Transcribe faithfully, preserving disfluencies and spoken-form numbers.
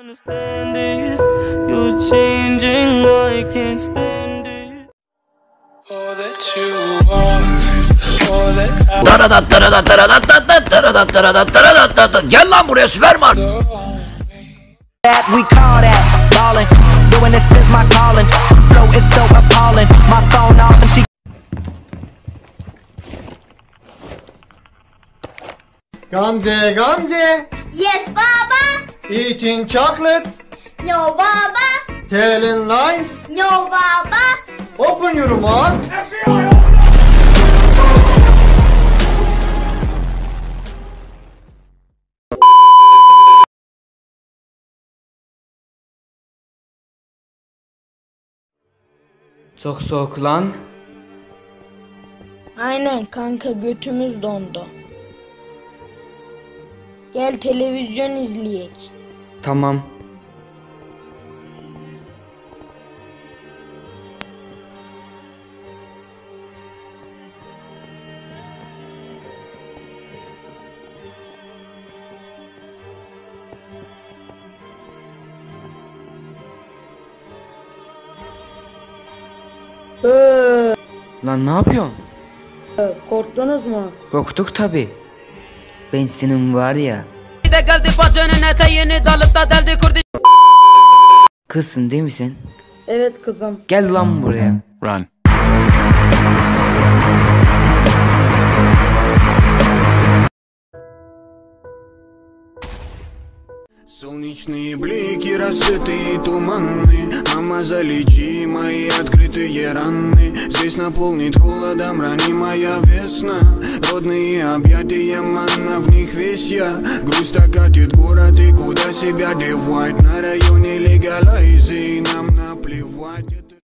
Understand this, you're changing, I can't stand it. All that you are, all that I Taradat taradat taradat taradat taradat taradat taradat taradat. Gel lan buraya Süperman. That we call that ballin', doing this is my calling. Flow is so appalling, my phone off and she. Gamze, Gamze, Yes, Baba. eating chocolate, No, Baba. telling lies. No, Baba. Open your mouth. Çok soğuk lan. Aynen kanka, götümüz dondu. Gel televizyon izleyek. Tamam. Lan ne yapıyorsun? Korktunuz mu? Korktuk tabi. Ben senin var ya. Kızsın değil mi sen? Evet kızım. Gel lan buraya. Run. Солнечные блики, рассветы и туманы. Мама, залечи мои открытые раны. Здесь наполнит холодом ранимая весна. Родные объятия, манна, в них весь я. Грусть окатит город, и куда себя девать. На районе легалайзы, нам наплевать.